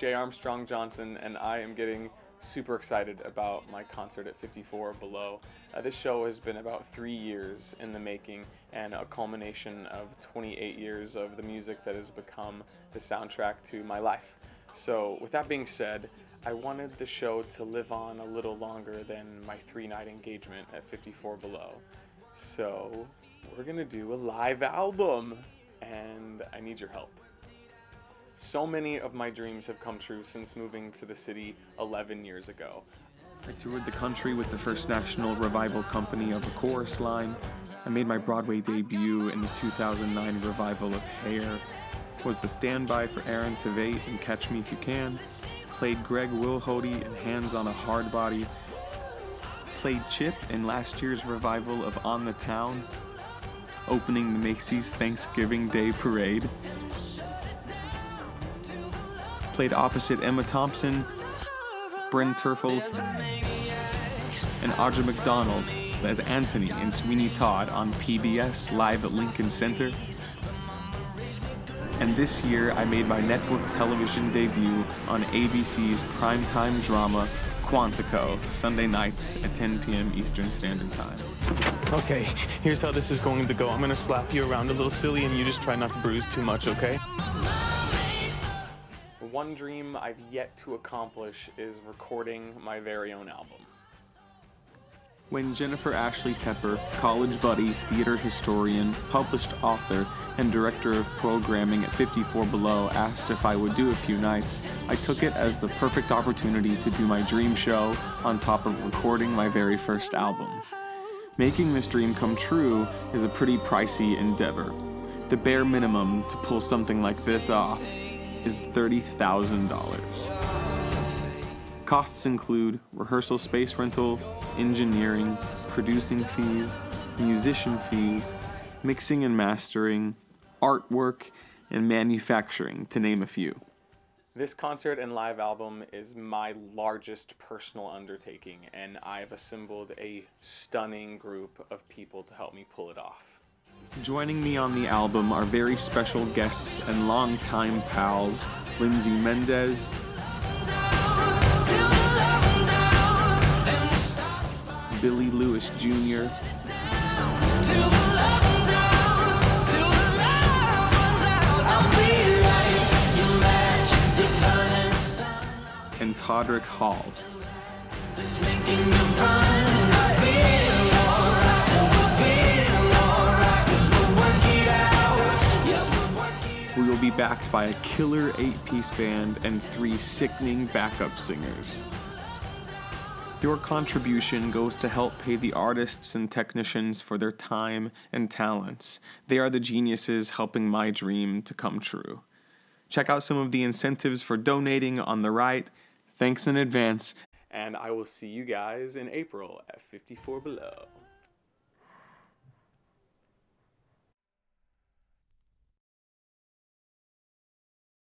Jay Armstrong Johnson, and I am getting super excited about my concert at 54 Below. This show has been about 3 years in the making and a culmination of 28 years of the music that has become the soundtrack to my life. So with that being said, I wanted the show to live on a little longer than my 3-night engagement at 54 Below. So we're gonna do a live album, and I need your help. So many of my dreams have come true since moving to the city 11 years ago. I toured the country with the first national revival company of A Chorus Line. I made my Broadway debut in the 2009 revival of Hair. Was the standby for Aaron Tveit in Catch Me If You Can. Played Greg Wilhody in Hands on a Hard Body. Played Chip in last year's revival of On the Town. Opening the Macy's Thanksgiving Day Parade. Played opposite Emma Thompson, Bryn Terfel, and Audra McDonald as Anthony in Sweeney Todd on PBS live at Lincoln Center. And this year I made my network television debut on ABC's primetime drama Quantico, Sunday nights at 10 p.m. Eastern Standard Time. Okay, here's how this is going to go. I'm gonna slap you around a little silly and you just try not to bruise too much, okay? One dream I've yet to accomplish is recording my very own album. When Jennifer Ashley Tepper, college buddy, theater historian, published author, and director of programming at 54 Below asked if I would do a few nights, I took it as the perfect opportunity to do my dream show on top of recording my very first album. Making this dream come true is a pretty pricey endeavor. The bare minimum to pull something like this off is $30,000. Costs include rehearsal space rental, engineering, producing fees, musician fees, mixing and mastering, artwork, and manufacturing, to name a few. This concert and live album is my largest personal undertaking, and I've assembled a stunning group of people to help me pull it off. Joining me on the album are very special guests and longtime pals, Lindsay Mendez, Billy Lewis Jr., and Todrick Hall. We will be backed by a killer 8-piece band and 3 sickening backup singers. Your contribution goes to help pay the artists and technicians for their time and talents. They are the geniuses helping my dream to come true. Check out some of the incentives for donating on the right. Thanks in advance. And I will see you guys in April at 54 Below.